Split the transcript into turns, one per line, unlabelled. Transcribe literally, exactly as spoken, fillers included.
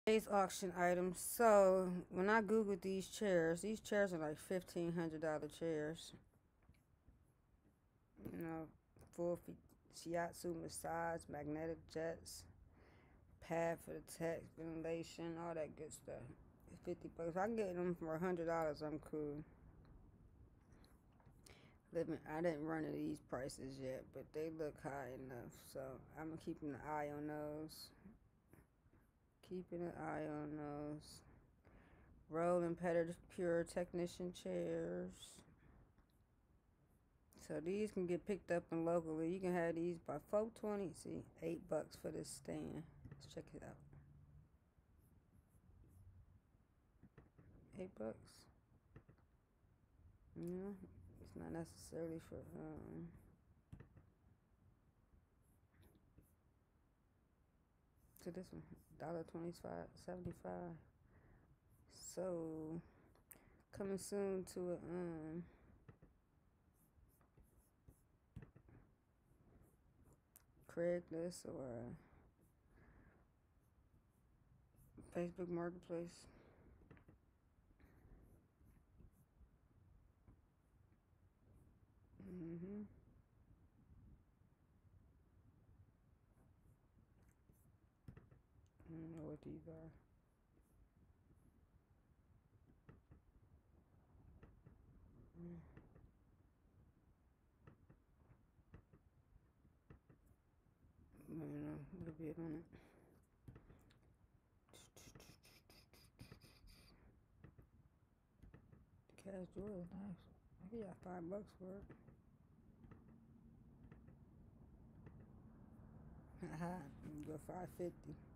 Today's auction items. So when I googled these chairs, these chairs are like fifteen hundred dollar chairs. You know, full shiatsu massage, magnetic jets, pad for the text, ventilation, all that good stuff. Fifty bucks. If I can get them for a hundred dollars, I'm cool. Living, I didn't run to these prices yet, but they look high enough, so I'm keeping an eye on those. Keeping an eye on those. Roll and pedicure technician chairs. So these can get picked up and locally. You can have these by four twenty. See, eight bucks for this stand. Let's check it out. Eight bucks. Yeah, it's not necessarily for um. To this one, dollar twenty-five, seventy-five. So coming soon to a um. Craigslist or Facebook Marketplace. Mm-hmm. I don't know what these are. Mm. I don't know, a little bit on it. The cash drawer is nice. I got five bucks for it. Haha, go five fifty.